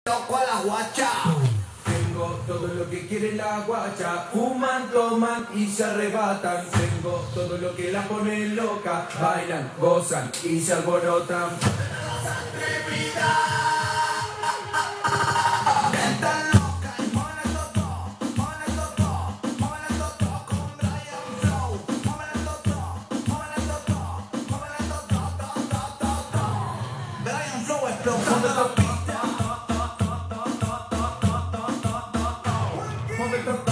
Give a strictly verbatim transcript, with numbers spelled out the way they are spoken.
loco a la guacha. Tengo todo lo que quiere la guacha. Fuman, toman y se arrebatan. Tengo todo lo que la pone loca. Bailan, gozan y se alborotan. Explotando la pista. Momento